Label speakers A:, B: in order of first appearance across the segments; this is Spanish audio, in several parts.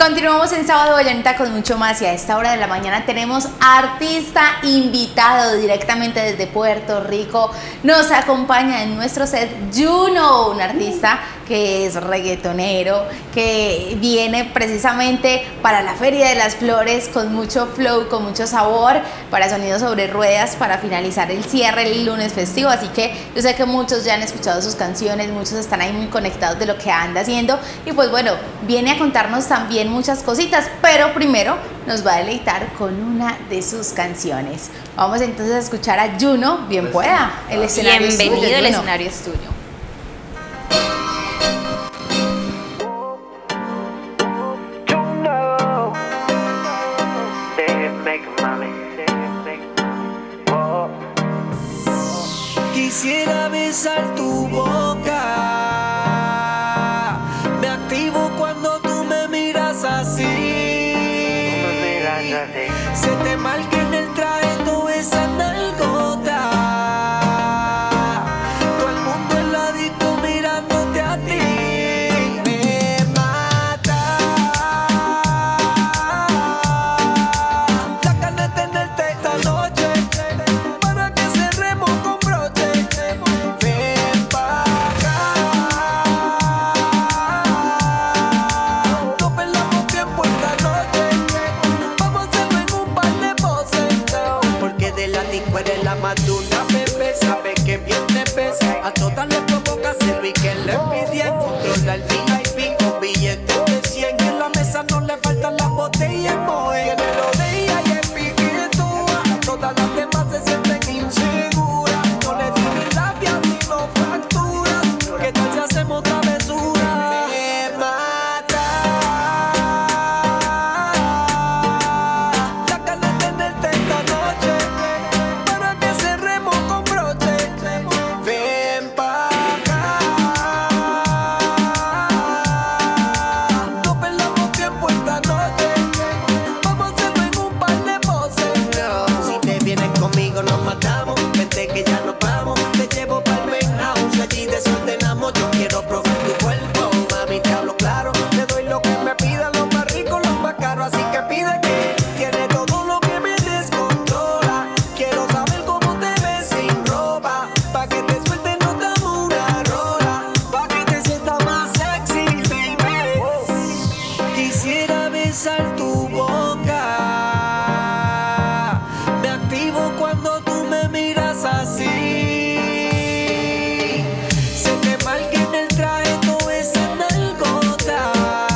A: Continuamos en Sábado Vallenita con mucho más y a esta hora de la mañana tenemos artista invitado directamente desde Puerto Rico. Nos acompaña en nuestro set Juno, un artista que es reggaetonero, que viene precisamente para la Feria de las Flores con mucho flow, con mucho sabor, para Sonidos sobre Ruedas, para finalizar el cierre el lunes festivo. Así que yo sé que muchos ya han escuchado sus canciones, muchos están ahí muy conectados de lo que anda haciendo y pues bueno, viene a contarnos también muchas cositas, pero primero nos va a deleitar con una de sus canciones. Vamos entonces a escuchar a Juno, bien pueda, el escenario es tuyo.
B: Bienvenido, el escenario es tuyo.
C: Quisiera besar tu boca, me activo cuando tú me miras así. Se te marca en el traje toda esa nalgota, todo el mundo en la disco mirándote a ti. Me mata la ganas de tenerte esta noche, para que cerremos con broche. Ven pa' acá, no perdamos tiempo esta noche, vamos a hacerlo en un par de poses. Porque de la disco eres la más dura, bebé, sabes que bien te ves. A todas les provoca hacerlo y que le pidieran. Controla el VIP con billetes de 100. En la mesa no le faltan las botellas, moe. Tiene lo de ella y el piquito. Todas las demás se sienten inseguras. No le tienen labia sino fracturas. Que tal si hacemos travesura? Me mata la ganas de tenerte esta noche, para que cerremos con broche. Ven pa' acá, no perdamos tiempo esta noche, vamos a hacerlo en un par de poses. Si te vienes conmigo nos matamos, vente que ya nos vamos. Te llevo pa'l penthouse, allí desordenamos. Yo quiero probar tu cuerpo, mami, te hablo claro. Te doy lo que me pidas, lo más rico, lo más caro. Así que pide que tiene todo lo que me descontrola. Quiero saber cómo te ves sin ropa, pa' que te suelte, no damos una rola, pa' que te sientas más sexy, baby. Quisiera besar tu boca, me activo cuando tú me miras así. Se te marca en el traje toda esa nalgota,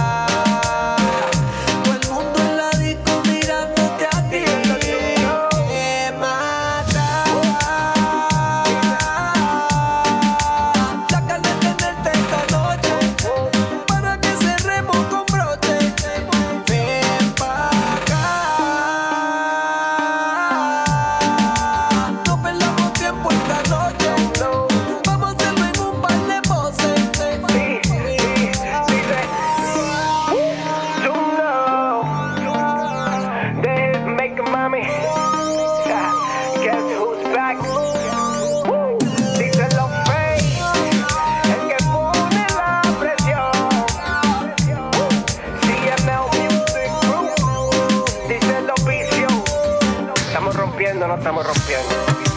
C: todo el mundo en la disco mirándote a ti. Me mata la ganas de tenerte esta noche, para que cerremos con broche. Ven pa' acá, no perdamos tiempo esta noche, vamos a hacerlo en un par de poses. Guess who's back? Díselo, Faye, el que pone la presión. CML Music Group, díselo, Vicio. Estamos rompiendo, no estamos rompiendo.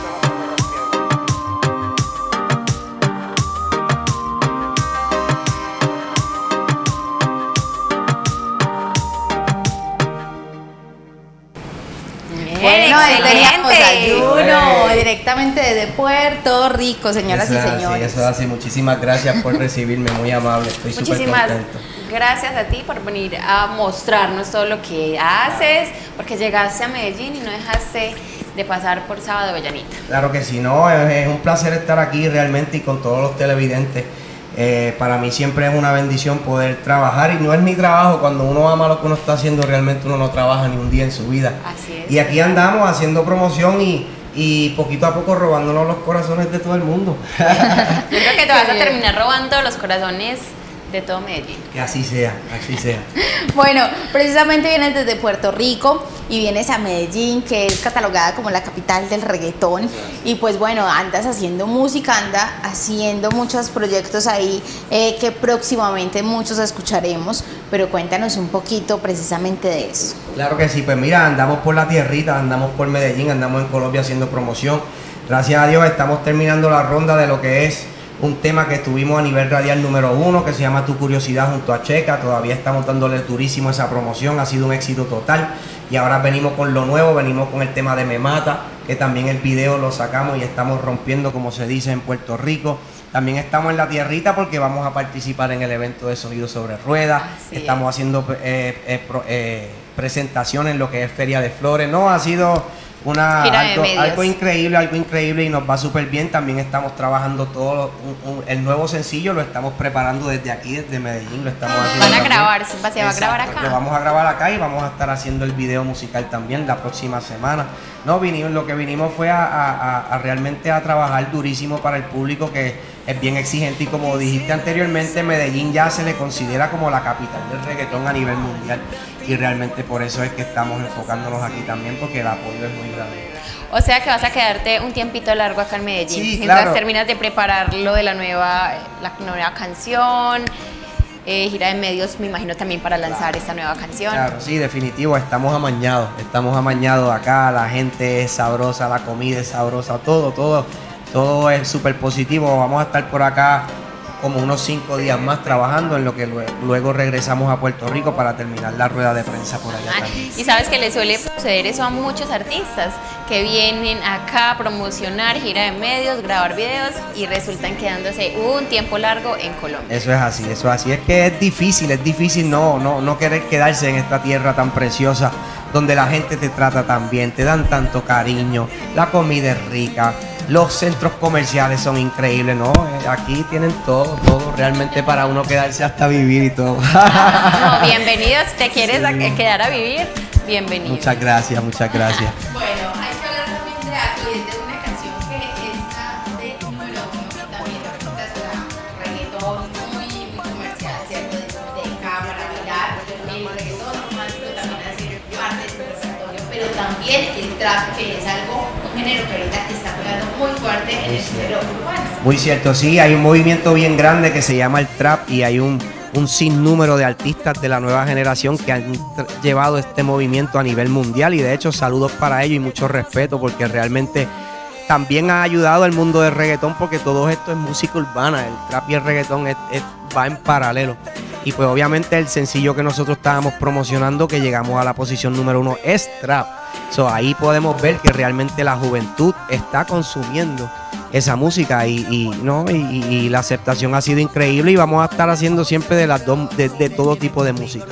A: Bueno, ahí teníamos a
B: excelente.
A: Juno, directamente desde Puerto Rico, señoras y
D: Eso es así,
A: señores.
D: eso es así. Muchísimas gracias por recibirme, muy amable. Estoy súper
B: Muchísimas
D: contento.
B: gracias a ti por venir a mostrarnos todo lo que haces, porque llegaste a Medellín y no dejaste de pasar por Sábado Vallenita.
D: Claro que sí, no, es un placer estar aquí realmente y con todos los televidentes. Para mí siempre es una bendición poder trabajar y no es mi trabajo. Cuando uno ama lo que uno está haciendo, realmente uno no trabaja ni un día en su vida.
B: Así es.
D: Y aquí andamos haciendo promoción y poquito a poco robándonos los corazones de todo el mundo.
B: Yo creo que te vas a terminar robando los corazones de todo Medellín.
D: Que así sea, así sea.
A: Bueno, precisamente vienes desde Puerto Rico y vienes a Medellín, que es catalogada como la capital del reggaetón. Y pues bueno, andas haciendo música, anda haciendo muchos proyectos ahí que próximamente muchos escucharemos. pero cuéntanos un poquito precisamente de eso.
D: Claro que sí, pues mira, andamos por la tierrita, andamos por Medellín, andamos en Colombia haciendo promoción. Gracias a Dios estamos terminando la ronda de lo que es un tema que tuvimos a nivel radial número 1, que se llama Tu Curiosidad junto a Checa. Todavía estamos dándole durísimo esa promoción, ha sido un éxito total. Y ahora venimos con lo nuevo, venimos con el tema de Me Mata, que también el video lo sacamos y estamos rompiendo, como se dice en Puerto Rico. También estamos en la tierrita porque vamos a participar en el evento de Sonido sobre Ruedas. Estamos haciendo presentaciones en lo que es Feria de Flores. No, ha sido algo increíble y nos va súper bien. También estamos trabajando todo el nuevo sencillo, lo estamos preparando desde aquí, desde Medellín, lo estamos haciendo.
B: Van a grabar, se va a grabar acá.
D: Lo vamos a grabar acá y vamos a estar haciendo el video musical también la próxima semana. No, lo que vinimos fue a realmente a trabajar durísimo para el público, que es bien exigente, y como dijiste anteriormente, Medellín ya se le considera como la capital del reggaetón a nivel mundial, y realmente por eso es que estamos enfocándonos aquí también, porque el apoyo es muy grande.
B: O sea que vas a quedarte un tiempito largo acá en Medellín,
D: sí,
B: mientras
D: claro.
B: terminas de preparar lo de la nueva canción, gira de medios, me imagino también para lanzar esta nueva canción.
D: Claro, sí, definitivo, estamos amañados acá, la gente es sabrosa, la comida es sabrosa, todo es súper positivo. Vamos a estar por acá como unos 5 días más trabajando, en lo que luego regresamos a Puerto Rico para terminar la rueda de prensa por allá también.
B: Y sabes que le suele suceder eso a muchos artistas que vienen acá a promocionar, gira de medios, grabar videos y resultan quedándose un tiempo largo en Colombia.
D: Eso es así, es que es difícil no querer quedarse en esta tierra tan preciosa, donde la gente te trata tan bien, te dan tanto cariño, la comida es rica, los centros comerciales son increíbles, ¿no? Aquí tienen todo realmente para uno quedarse hasta vivir y todo.
B: No, bienvenidos, te quieres quedar a vivir, bienvenido.
D: Muchas gracias.
A: Bueno, hay que hablar también de aquí, de una canción que está de número 1, también la reggaetón muy comercial, ¿cierto? De cámara, mirar, el reggaetón romántico también hace parte de su repertorio, pero también el trap, que es un género que ahorita está pegando muy fuerte en el género urbano.
D: Muy cierto, sí, hay un movimiento bien grande que se llama el trap, y hay un sinnúmero de artistas de la nueva generación que han llevado este movimiento a nivel mundial, y de hecho saludos para ellos y mucho respeto, porque realmente también ha ayudado al mundo del reggaetón, porque todo esto es música urbana, el trap y el reggaetón va en paralelo. Y pues obviamente el sencillo que nosotros estábamos promocionando, que llegamos a la posición número 1, es trap. Ahí podemos ver que realmente la juventud está consumiendo esa música, y la aceptación ha sido increíble, y vamos a estar haciendo siempre de todo tipo de música.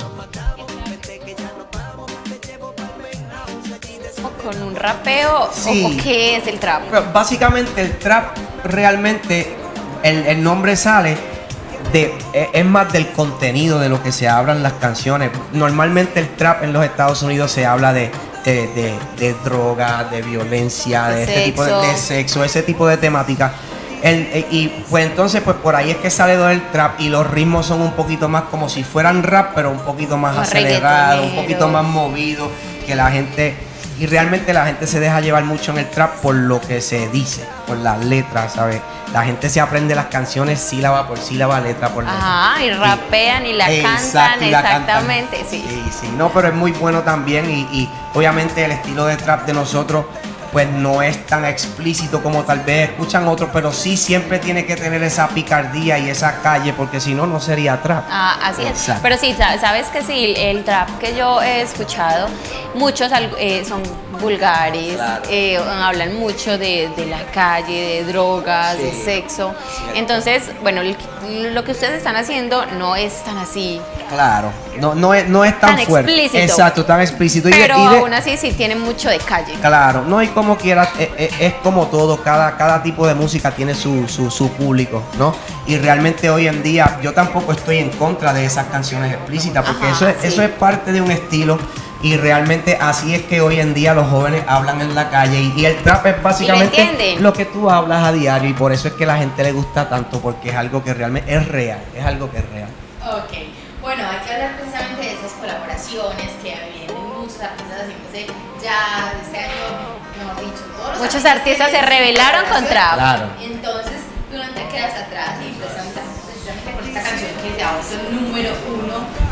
B: ¿Con un rapeo?
D: Sí.
B: ¿O qué es el trap?
D: Pero básicamente el trap realmente, el nombre sale es más del contenido de lo que se habla en las canciones. Normalmente el trap en los Estados Unidos se habla de droga, de violencia, de este tipo de sexo, ese tipo de temática. Y pues entonces pues por ahí es que sale todo el trap, y los ritmos son un poquito más como si fueran rap, pero un poquito más acelerados, un poquito más movidos, que la gente, y realmente la gente se deja llevar mucho en el trap por lo que se dice, por las letras, ¿sabes? La gente se aprende las canciones sílaba por sílaba, letra por letra.
B: Ajá, y rapean y la cantan, exactamente, sí.
D: Sí, no, pero es muy bueno también, y obviamente el estilo de trap de nosotros pues no es tan explícito como tal vez escuchan otros, pero sí siempre tiene que tener esa picardía y esa calle, porque si no, no sería trap.
B: Así es. Pero sí, sabes que sí, el trap que yo he escuchado, muchos son vulgares, claro. Hablan mucho de la calle, de drogas, sí, de sexo. Cierto. Entonces, bueno, lo que ustedes están haciendo no es tan así.
D: Claro, no es tan fuerte.
B: Explícito.
D: Exacto, tan explícito.
B: Pero aún así sí tiene mucho de calle.
D: Claro, no, y como quieras, es como todo, cada tipo de música tiene su público, ¿no? Y realmente hoy en día yo tampoco estoy en contra de esas canciones explícitas, porque eso es parte de un estilo. Y realmente así es que hoy en día los jóvenes hablan en la calle, y el trap es básicamente lo que tú hablas a diario, y por eso es que a la gente le gusta tanto, porque es algo que realmente es real, es algo que es real.
A: Ok, bueno, hay que hablar precisamente de esas colaboraciones que vienen muchos artistas haciéndose ya este año, mejor dicho, todos los
B: muchos artistas se rebelaron con trap.
D: Claro.
A: Entonces tú no te quedas atrás, y precisamente con esta canción que ya es el número 1.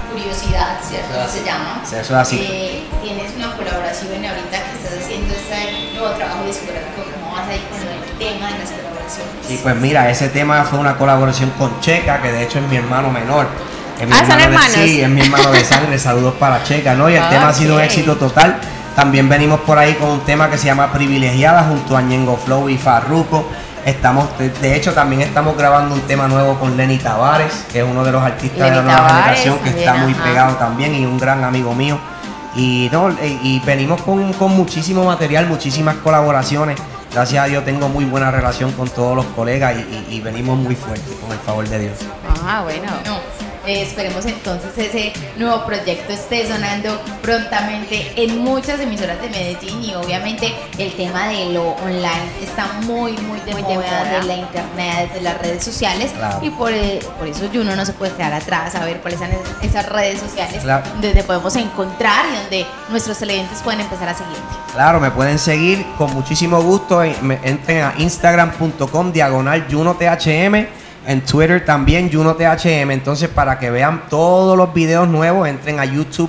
A: Curiosidad, ¿cierto?
D: Eso es
A: Se
D: así.
A: llama.
D: Eso es así.
A: Tienes una colaboración ahorita que estás haciendo este nuevo trabajo discográfico. ¿Cómo vas ahí con el tema de las colaboraciones?
D: Y pues mira, ese tema fue una colaboración con Checa, que de hecho es mi hermano menor. Es mi
B: ¿son hermanos?
D: Sí, es mi hermano de sangre. Saludos para Checa, ¿no? Y el tema ha sido un
B: Ok.
D: éxito total. También venimos por ahí con un tema que se llama Privilegiada junto a Ñengo Flow y Farruko. De hecho, también estamos grabando un tema nuevo con Lenny Tavares, que es uno de los artistas de la
B: Lenny
D: nueva
B: Tavares
D: generación, que
B: también,
D: está muy
B: ajá.
D: pegado también y un gran amigo mío. Y venimos con muchísimo material, muchísimas colaboraciones. Gracias a Dios tengo muy buena relación con todos los colegas y venimos muy fuertes, con el favor de Dios.
B: Ah, bueno.
A: No, esperemos entonces ese nuevo proyecto esté sonando prontamente en muchas emisoras de Medellín y obviamente el tema de lo online está muy de
B: Muy de
A: moda,
B: moda.
A: de la internet, de las redes sociales.
D: Claro.
A: Y por eso Juno no se puede quedar atrás a ver cuáles son esas redes sociales
D: Claro.
A: donde te podemos encontrar y donde nuestros televidentes pueden empezar a seguirte.
D: Claro, me pueden seguir con muchísimo gusto. Entren a instagram.com/JunoTHM. En Twitter también JunoTHM. Entonces, para que vean todos los videos nuevos, entren a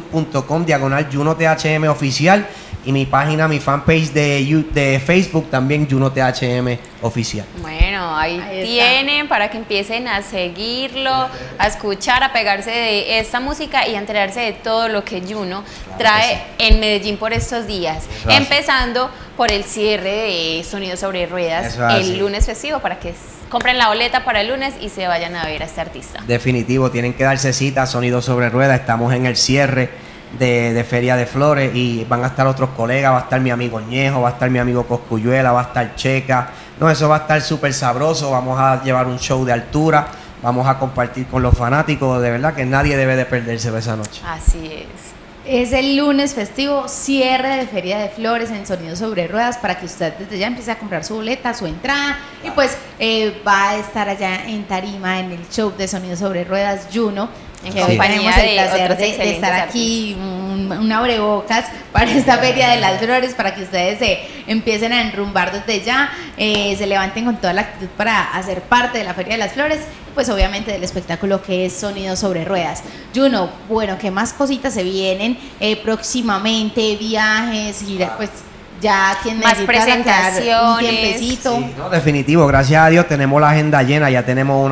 D: youtube.com/JunoTHM oficial. Y mi página, mi fanpage de Facebook también JunoTHM oficial.
B: Bueno, ahí
A: Ahí está.
B: tienen para que empiecen a seguirlo, a escuchar, a pegarse de esta música y a enterarse de todo lo que Juno trae en Medellín por estos días.
D: Eso es así.
B: Empezando por el cierre de Sonido sobre Ruedas
D: Eso es así.
B: el lunes festivo para que compren la boleta para el lunes y se vayan a ver a este artista.
D: Definitivo, tienen que darse cita, Sonido sobre Ruedas. Estamos en el cierre de Feria de Flores y van a estar otros colegas. Va a estar mi amigo Ñejo, va a estar mi amigo Coscuyuela, va a estar Checa. No, eso va a estar súper sabroso. Vamos a llevar un show de altura. Vamos a compartir con los fanáticos. De verdad que nadie debe de perderse de esa noche.
B: Así es.
A: Es el lunes festivo, cierre de Feria de Flores en Sonido sobre Ruedas para que usted desde ya empiece a comprar su boleta, su entrada y pues va a estar allá en tarima en el show de Sonido sobre Ruedas Juno.
B: En
A: Que hoy
B: compañía
A: tenemos el
B: de
A: placer
B: otros
A: de
B: excelentes
A: estar aquí, un abrebocas para esta Feria de las Flores, para que ustedes se empiecen a enrumbar desde ya, se levanten con toda la actitud para hacer parte de la Feria de las Flores y pues obviamente del espectáculo que es Sonido sobre Ruedas. Juno, bueno, ¿qué más cositas se vienen próximamente? Viajes, pues ya quien
B: Más presentaciones.
A: un tiempecito.
D: Sí, no, definitivo, gracias a Dios tenemos la agenda llena, ya tenemos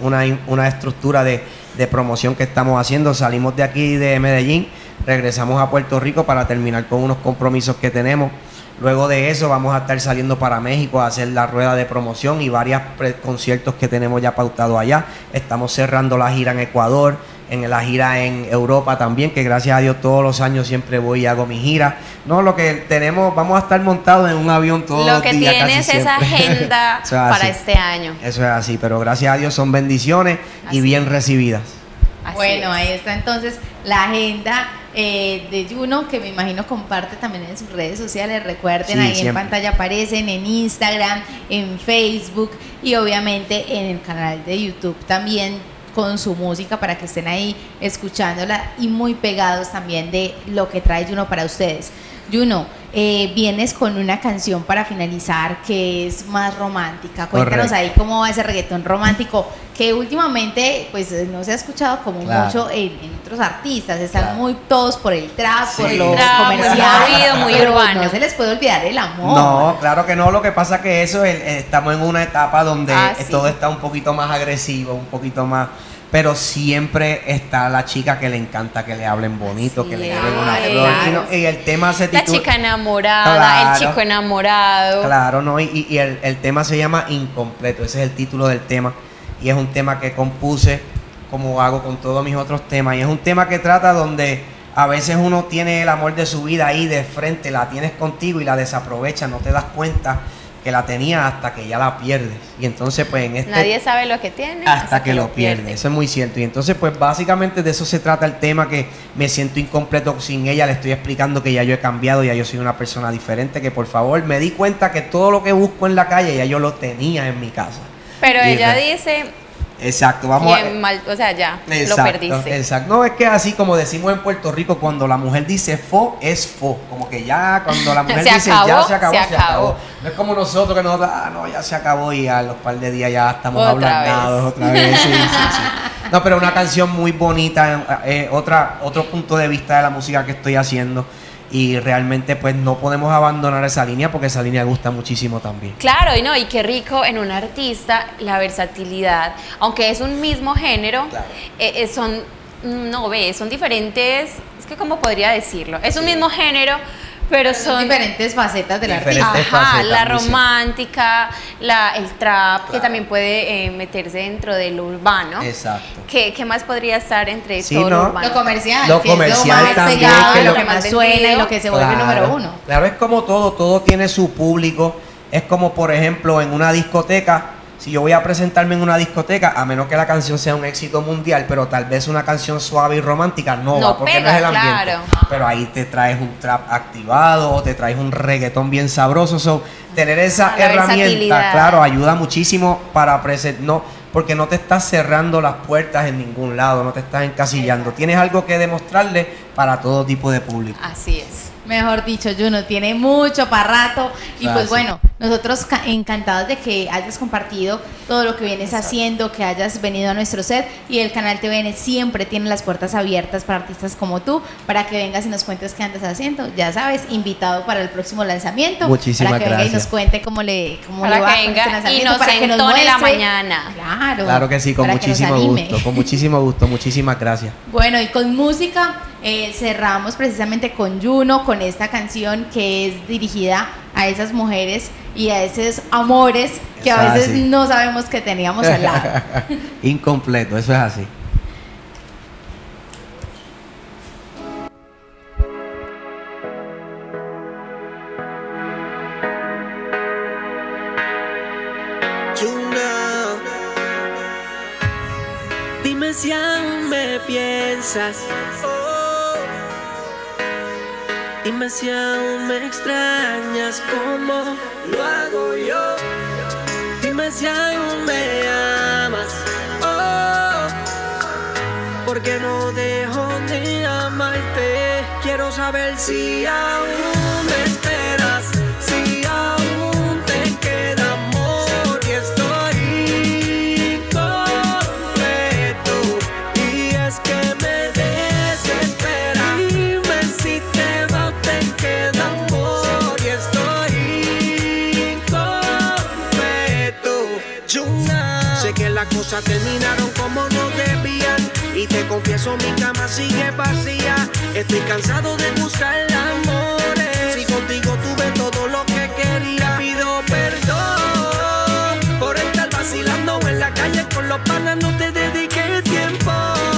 D: una estructura de promoción que estamos haciendo. Salimos de aquí de Medellín, regresamos a Puerto Rico para terminar con unos compromisos que tenemos. Luego de eso vamos a estar saliendo para México a hacer la rueda de promoción y varios conciertos que tenemos ya pautados allá. Estamos cerrando la gira en Ecuador, en la gira en Europa también, que gracias a Dios todos los años siempre voy y hago mi gira. No, lo que tenemos, vamos a estar montados en un avión todos
B: Lo
D: los
B: que
D: días,
B: tienes
D: casi
B: es
D: siempre.
B: agenda
D: Eso es
B: para
D: así.
B: este año.
D: Eso es así, pero gracias a Dios son bendiciones
B: Así
D: y bien recibidas.
B: Así
A: Bueno,
B: es.
A: ahí está entonces la agenda de Juno, que me imagino comparte también en sus redes sociales. Recuerden,
D: Sí,
A: ahí
D: siempre.
A: en pantalla aparecen en Instagram, en Facebook y obviamente en el canal de YouTube también con su música para que estén ahí escuchándola y muy pegados también de lo que trae Juno para ustedes. Juno, vienes con una canción para finalizar que es más romántica. Cuéntanos
D: Correcto.
A: ahí cómo va ese reggaetón romántico que últimamente pues no se ha escuchado como
D: Claro.
A: mucho en otros artistas. Están
D: Claro.
A: muy todos por el trap,
D: Sí.
A: por lo
B: Trap, muy
A: comercial,
B: movido, muy
A: pero
B: urbano.
A: no se les puede olvidar el amor.
D: No, claro que no, lo que pasa que eso estamos en una etapa donde
B: Sí.
D: todo está un poquito más agresivo, un poquito más, pero siempre está la chica que le encanta que le hablen bonito,
B: Así
D: que le
B: es.
D: den una
B: Ay,
D: flor.
B: claro.
D: Y el tema se
B: La
D: titula...
B: chica enamorada,
D: Claro.
B: el chico enamorado.
D: Claro, no, y el tema se llama Incompleto, ese es el título del tema, y es un tema que compuse como hago con todos mis otros temas, y es un tema que trata donde a veces uno tiene el amor de su vida ahí de frente, la tienes contigo y la desaprovechas, no te das cuenta que la tenías hasta que ya la pierdes, y entonces pues en este...
B: Nadie sabe lo que tiene
D: hasta que lo pierde. Eso es muy cierto. Y entonces, pues básicamente de eso se trata el tema, que me siento incompleto sin ella. Le estoy explicando que ya yo he cambiado, ya yo soy una persona diferente, que por favor me di cuenta que todo lo que busco en la calle ya yo lo tenía en mi casa.
B: Pero
D: Y
B: ella
D: re-
B: dice,
D: Exacto, vamos
B: bien mal, o sea, ya, lo
D: Exacto,
B: perdiste.
D: exacto. No, es que así como decimos en Puerto Rico, cuando la mujer dice fo, es fo. Como que ya, cuando la mujer
B: Se
D: dice
B: acabó,
D: ya se acabó,
B: se
D: se
B: acabó.
D: acabó. No es como nosotros que nosotros, no, ya se acabó y a los par de días ya estamos
B: Otra
D: ablandados
B: vez.
D: otra vez. Sí, sí, sí. No, pero una canción muy bonita, otro punto de vista de la música que estoy haciendo. Y realmente pues no podemos abandonar esa línea porque esa línea gusta muchísimo también.
B: Claro, y qué rico en un artista la versatilidad, aunque es un mismo género,
D: Claro.
B: son diferentes, es que cómo podría decirlo, es un mismo género, pero son
A: diferentes facetas del
D: Diferentes
A: artista.
B: Ajá,
D: facetas,
B: la
D: muy cierto.
B: romántica, el trap, que
D: Claro.
B: también puede meterse dentro del urbano.
D: Exacto.
B: ¿Qué más podría estar entre
D: Sí,
B: todo
D: ¿no?
B: lo urbano?
A: Lo comercial,
D: Lo
A: que es
D: comercial
A: lo más
D: también,
A: pegado,
D: que
A: lo
D: lo
A: que más
B: más
A: suena y
B: vendido.
A: lo que se vuelve número uno.
D: Claro, es como todo tiene su público. Es como, por ejemplo, en una discoteca. Si yo voy a presentarme en una discoteca, a menos que la canción sea un éxito mundial, pero tal vez una canción suave y romántica no
B: No
D: va, porque no
B: pega,
D: es el ambiente.
B: claro.
D: Pero ahí te traes un trap activado o te traes un reggaetón bien sabroso. So, tener esa
B: La
D: herramienta,
B: versatilidad.
D: claro, ayuda muchísimo para presentar. Porque no te estás cerrando las puertas en ningún lado, no te estás encasillando. Tienes algo que demostrarle para todo tipo de público.
B: Así es.
A: Mejor dicho, Juno, tiene mucho para rato. Y pues
D: Gracias.
A: bueno, nosotros encantados de que hayas compartido todo lo que vienes haciendo, que hayas venido a nuestro set. Y el canal TVN siempre tiene las puertas abiertas para artistas como tú, para que vengas y nos cuentes qué andas haciendo. Ya sabes, invitado para el próximo lanzamiento.
D: Muchísimas
A: para que venga y
D: gracias.
A: nos cuente cómo le
B: Para
A: va
B: que
A: con
B: venga
A: este
B: y
A: lanzamiento,
B: nos
A: para que nos
B: entone la
A: muestre.
B: mañana.
A: Claro.
D: Claro que sí, con
A: para que nos
D: muchísimo
A: anime.
D: gusto, con muchísimo gusto, muchísimas gracias.
A: Bueno, y con música cerramos precisamente con Juno, con esta canción que es dirigida a esas mujeres y a esos amores que a
D: Es
A: veces
D: así.
A: no sabemos que teníamos al lado.
D: Incompleto, eso es así.
C: Juno, dime si aún me piensas. Oh. Dime si aún me extrañas como lo hago yo. Dime si aún me amas. Oh. Porque no dejo de amarte. Quiero saber si aún me esperas. Si aún te queda amor y estoy incompleto. Y es que me desespera. Dime si te va o te queda amor y estoy incompleto. Yuna, sé que las cosas terminaron como no debían. Y te confieso, mi cama sigue vacía. Estoy cansado de buscar amores. Si contigo tuve todo lo que quería. Pido perdón por estar vacilando en la calle con los panas. No te dediqué tiempo.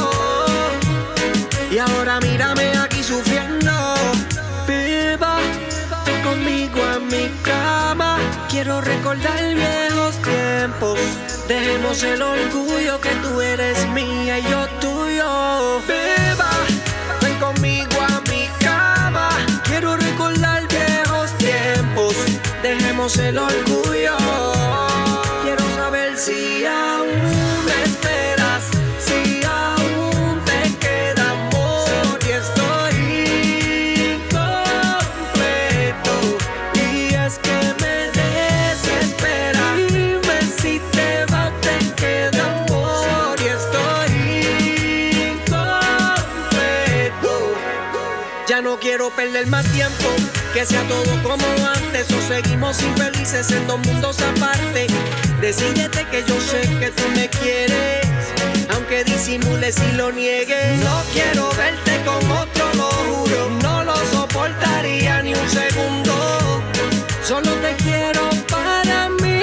C: Y ahora mírame aquí sufriendo. Beba, ven conmigo a mi cama. Quiero recordar viejos tiempos. Dejemos el orgullo que tú eres mía y yo tuyo. Beba, ven conmigo a mi cama. Quiero recordar viejos tiempos. Dejemos el orgullo. Quiero saber si aún me esperas. Si aún te queda amor y estoy incompleto. Y es que me desespera. Dime si te va o te queda amor y estoy incompleto. Ya no quiero perder más tiempo, que sea todo como antes o seguimos infelices en dos mundos aparte. Decídete que yo sé que tú me quieres, aunque disimules y lo niegues. No quiero verte con otro, lo juro, no lo soportaría ni un segundo. Solo te quiero para mí.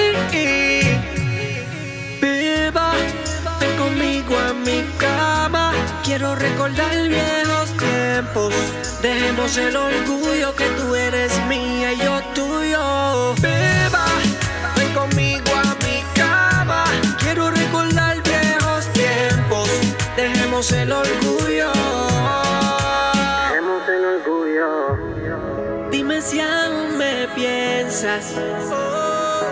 C: Beba, ven conmigo a mi cama. Quiero recordar viejos tiempos. Dejemos el orgullo que tú eres mía y yo tuyo. Beba, ven conmigo a mi cama. Quiero recordar viejos tiempos. Dejemos el orgullo. Dejemos el orgullo. Dime si aún me piensas. Oh.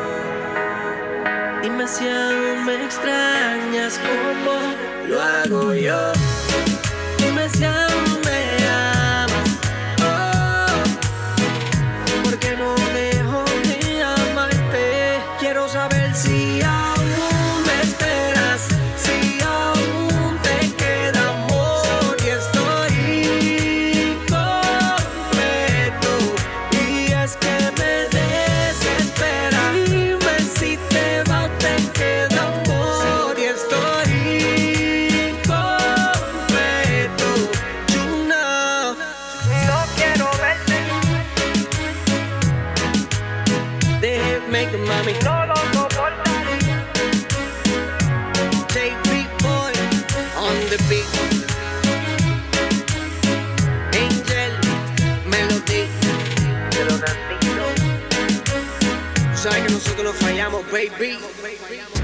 C: Dime si aún me extrañas como lo hago yo. Dime si aún me amas. Oh. Porque no dejo de amarte. Quiero saber si aún me esperas. Si aún make it, mami. No lo soportaría. Take big boy on the beat. Angel Melody. Sabes que nosotros no fallamos, baby.